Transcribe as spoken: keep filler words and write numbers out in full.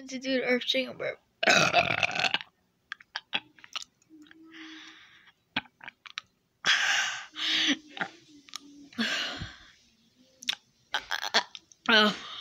going to do the earth shaking burp. Oh.